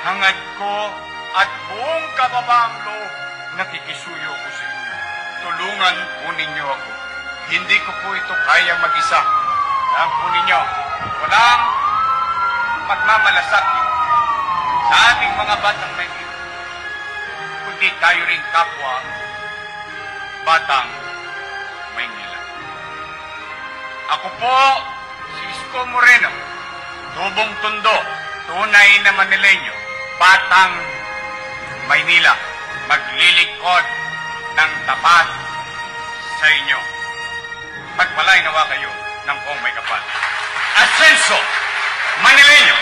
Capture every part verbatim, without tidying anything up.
hangad ko at buong kababaang loob, nakikisuyo ko sa inyo. Tulungan po ninyo ako. Hindi ko po ito kaya mag-isa. Alam po ninyo, walang pagmamalasakit sa ating mga batang Maynila, kundi tayo rin kapwa batang Maynila. Ako po, si Isko Moreno, Tubong Tondo, tunay na Manileño, batang Maynila, maglilingkod ng tapat sa inyo. Pagpalay nawa kayo ng buong may kapal. Ascenso, Manileño!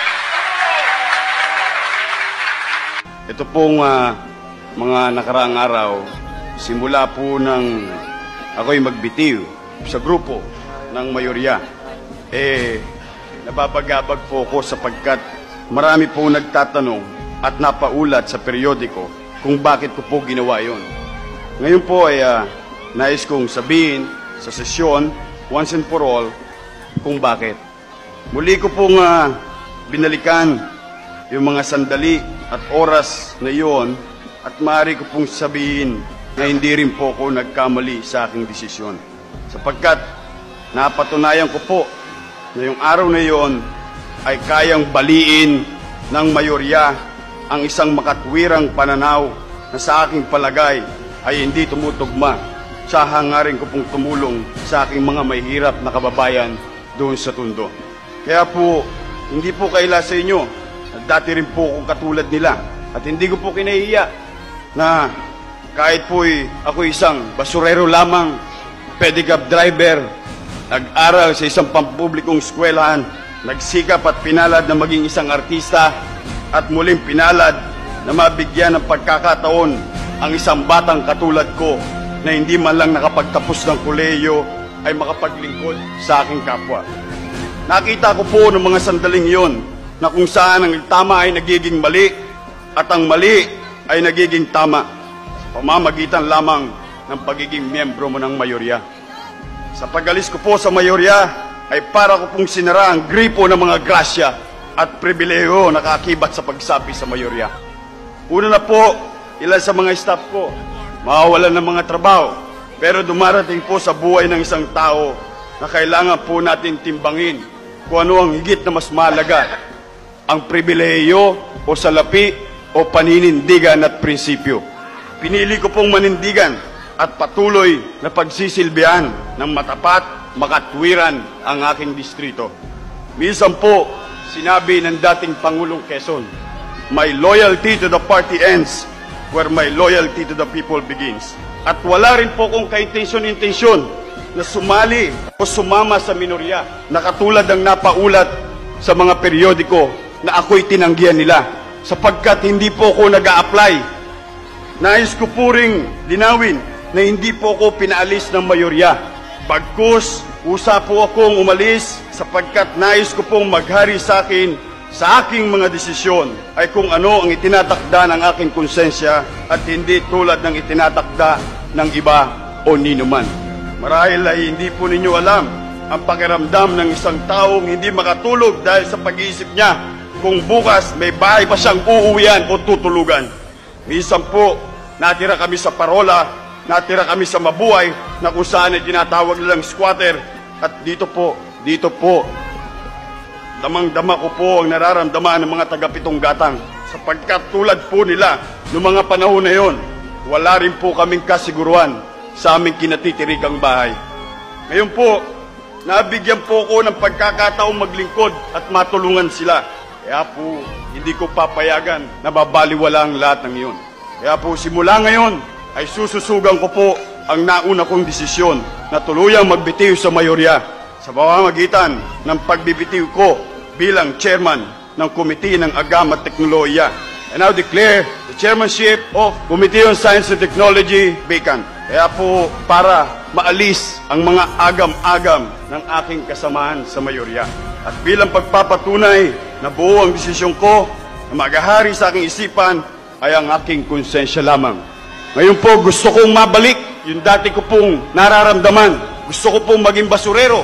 Ito pong uh, mga nakaraang araw, simula po ng ako'y magbitiw sa grupo ng mayorya, eh, nababagabag po ako sapagkat marami po nagtatanong at napaulat sa periodiko kung bakit ko po ginawa yon. Ngayon po ay uh, nais kong sabihin sa sesyon, once and for all, kung bakit. Muli ko pong uh, binalikan yung mga sandali at oras na iyon at maaari ko pong sabihin na hindi rin po ako nagkamali sa aking desisyon. Sapagkat napatunayan ko po na yung araw na iyon ay kayang baliin ng mayorya ang isang makatwirang pananaw na sa aking palagay ay hindi tumutugma sa hangarin ko pong tumulong sa aking mga mahihirap na kababayan doon sa Tondo. Kaya po, hindi po kaila sa inyo, dati rin po akong katulad nila at hindi ko po kinahiya na kahit po'y ako isang basurero lamang, pedicab driver, nag-aral sa isang pampublikong eskwelahan, nagsikap at pinalad na maging isang artista at muling pinalad na mabigyan ng pagkakataon ang isang batang katulad ko na hindi man lang nakapagtapos ng kolehiyo ay makapaglingkod sa aking kapwa. Nakita ko po ng mga sandaling iyon na kung saan ang tama ay nagiging mali at ang mali ay nagiging tama sa pamamagitan lamang ng pagiging miyembro mo ng mayorya. Sa pag-alis ko po sa mayorya ay para ko pong sinara ang gripo ng mga grasya at pribileyo na kaakibat sa pagsapi sa mayorya. Una na po, ilan sa mga staff ko mawawalan ng mga trabaho, pero dumarating po sa buhay ng isang tao na kailangan po natin timbangin kung ano ang higit na mas mahalaga, ang pribileyo o salapi o paninindigan at prinsipyo. Pinili ko pong manindigan at patuloy na pagsisilbihan ng matapat, makatwiran ang aking distrito. Minsan po, sinabi ng dating Pangulong Quezon, "My loyalty to the party ends where my loyalty to the people begins." At wala rin po kong kaintensyon-intensyon na sumali o sumama sa minorya na katulad ng napaulat sa mga periodiko na ako'y tinanggihan nila sapagkat hindi po ako nag-a-apply. Nais ko po ring linawin na hindi po ako pinaalis ng mayorya. Bagkus, usa po akong umalis sapagkat nais ko pong maghari sa akin sa aking mga desisyon ay kung ano ang itinatakda ng aking konsensya at hindi tulad ng itinatakda ng iba o ninuman. Marahil ay hindi po ninyo alam ang pakiramdam ng isang taong hindi makatulog dahil sa pag-iisip niya kung bukas may bahay pa siyang uuwian o tutulugan. Minsan po, natira kami sa parola, natira kami sa mabuhay na kung saan ay tinatawag nilang squatter at dito po, dito po, damang-dama ko po ang nararamdaman ng mga taga-Pitong Gatang sapagkat tulad po nila noong mga panahon na yon, wala rin po kaming kasiguruhan sa aming kinatitirigang bahay. Ngayon po, nabigyan po ko ng pagkakataong maglingkod at matulungan sila. Kaya po, hindi ko papayagan na mabaliwala ang lahat ng iyon. Kaya po, simula ngayon ay sususugan ko po ang nauna kong desisyon na tuluyang magbitiw sa mayorya sa pamamagitan ng pagbibitiw ko bilang chairman ng Komite ng Agam at Teknolohiya. I now declare the chairmanship of Committee on Science and Technology vacant. Kaya po para maalis ang mga agam-agam ng aking kasamahan sa mayorya. At bilang pagpapatunay na buo ang desisyon ko na maghahari sa aking isipan ay ang aking konsensya lamang. Ngayon po gusto kong mabalik yung dati ko pong nararamdaman. Gusto ko pong maging basurero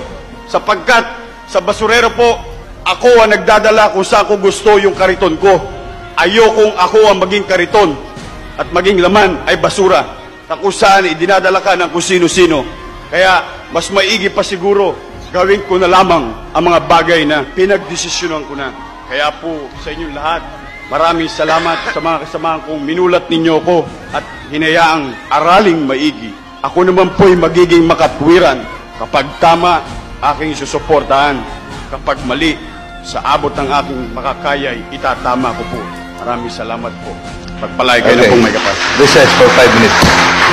sapagkat sa basurero po ako ang nagdadala kung saan ko gusto yung kariton ko. ayokong ako ang maging kariton at maging laman ay basura na kung saan idinadala ka ng kung sino-sino. Kaya mas maigi pa siguro gawin ko na lamang ang mga bagay na pinagdesisyonan ko na. Kaya po sa inyong lahat, maraming salamat sa mga kasamahan kong minulat ninyo ko at hinayaang araling maigi. Ako naman po'y magiging makatwiran kapag tama aking susuportahan. Kapag mali, sa abot ng aking makakaya'y itatama ko po. Maraming salamat po. Pagpalay kayo Okay. na pong may kapal. Recess for five minutes.